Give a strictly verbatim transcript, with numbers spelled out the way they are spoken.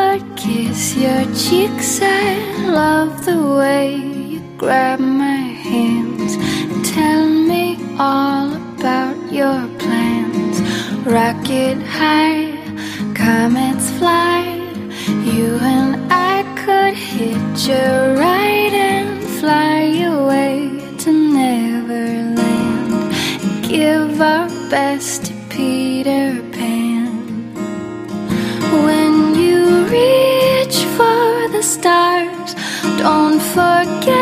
would kiss your cheeks. I love the way you grab my hands. Tell me all about your plans. Rocket high, comets fly. You and I could hitch a ride and fly away to Neverland and give our best to Peter Pan. When you reach for the stars, don't forget